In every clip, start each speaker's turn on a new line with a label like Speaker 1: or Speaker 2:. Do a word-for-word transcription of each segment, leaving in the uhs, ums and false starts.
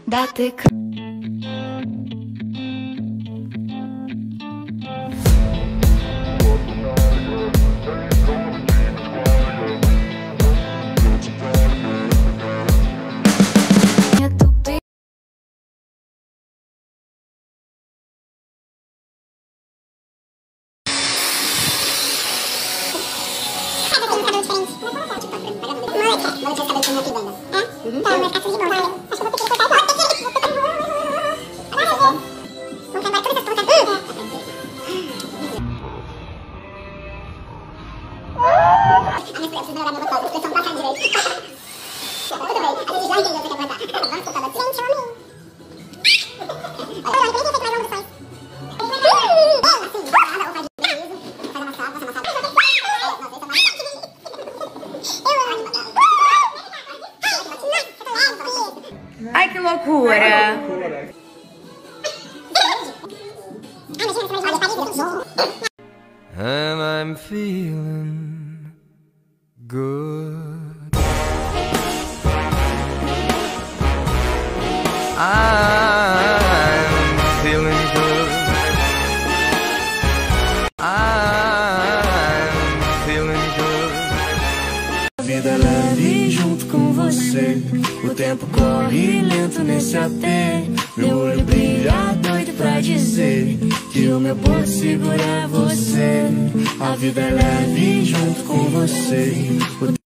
Speaker 1: Date Ai, que loucura!
Speaker 2: And I'm feeling good. I'm feeling good. I'm feeling good. A vida é leve junto com você. O tempo corre lento nesse A P. Meu olho brilha doido pra dizer que o meu porto seguro é você. A vida é leve junto com você. O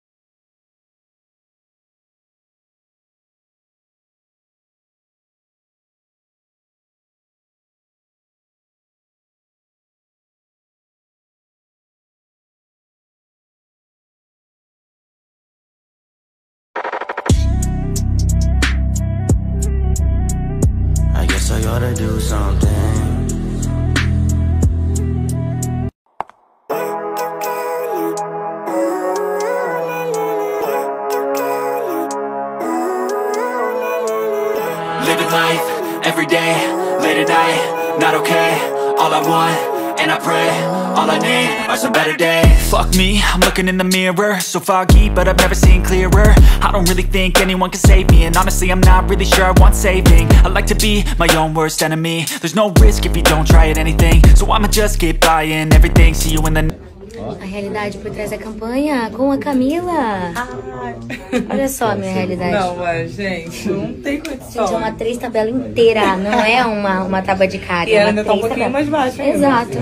Speaker 2: I gotta do something. Living life, every day, late at night, not okay. All I want, and I pray, all I need are some better days. Fuck me, I'm looking in the mirror, so foggy, but I've never seen clearer. I don't really think anyone can save me, and honestly I'm not really sure I want saving. I like to be my own worst enemy. There's no risk if you don't try at anything, so I'ma just keep buying everything. See you in the...
Speaker 1: A realidade por trás da campanha com a Camila. Olha só a minha realidade.
Speaker 3: Não, mas, gente, não tem condição.
Speaker 1: Gente, é uma três tabela inteira, não é uma, uma tábua de carga.
Speaker 3: E
Speaker 1: é uma
Speaker 3: ainda tá um pouquinho mais baixa.
Speaker 1: Exato.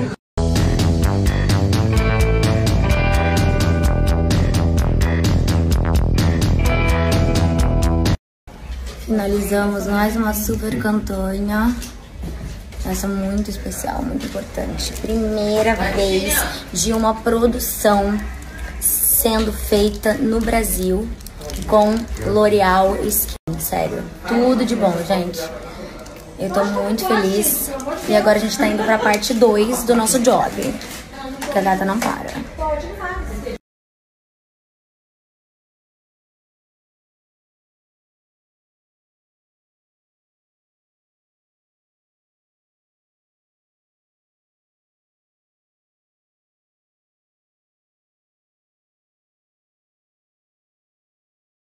Speaker 1: Finalizamos mais uma super campanha. Essa é muito especial, muito importante. Primeira vez de uma produção sendo feita no Brasil com L'Oréal Skin. Sério, tudo de bom, gente. Eu tô muito feliz. E agora a gente tá indo pra parte dois do nosso job. Que a gata não para.